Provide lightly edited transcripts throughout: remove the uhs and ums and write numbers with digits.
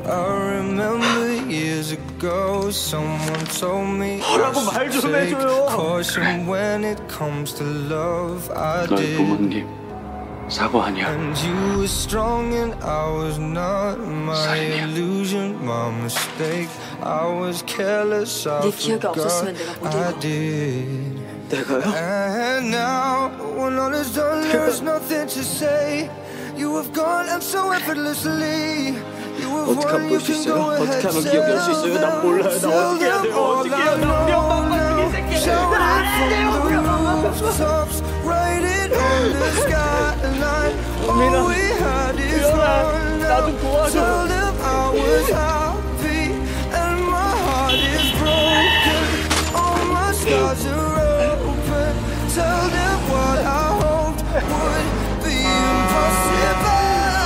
I remember years ago someone told me I should take caution when it comes to love. I 너희 did. 부모님 사고 아니야. And you were strong and I was not. My illusion, my mistake. I was careless. I forgot I did. 내가요? And now when all is done, there's nothing to say. You have gone and so effortlessly. You have won, you can go ahead. 어떻게 하면 기억할 수 있어요? 난 몰라요. 나 어떻게 해야 돼요? 어떻게 해야 돼요? 우리 엄마 빡빡이 새끼. rooftops, write it on the skyline. All we had is one now. Tell them I was happy and my heart is broken. All my scars are open. Tell them what I hoped would be impossible.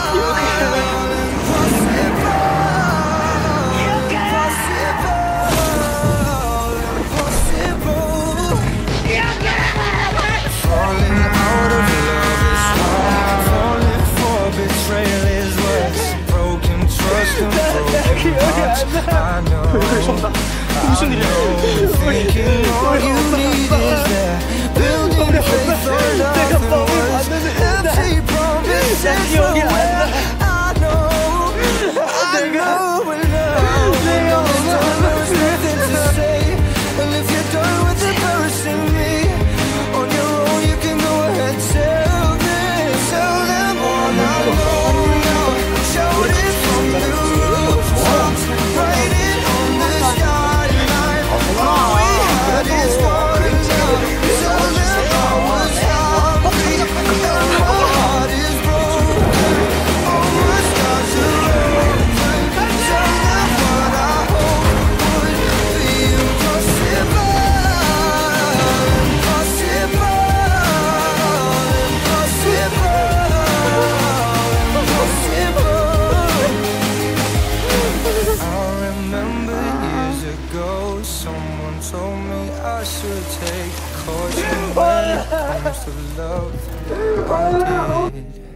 I know, thinking all you need is that building faith on nothing was empty promises for where I know and now there's nothing to say. And if you're done with embarrassing me on your own, you can go ahead, tell them all I know now. Shout it from the rooftops, write it on the skyline. All we had is one now. Tell them I was happy and my heart is broken. All my scars are open. Tell them what I hope would be impossible. Impossible. Impossible. I remember years ago someone told me I should take caution when it comes to love. I did.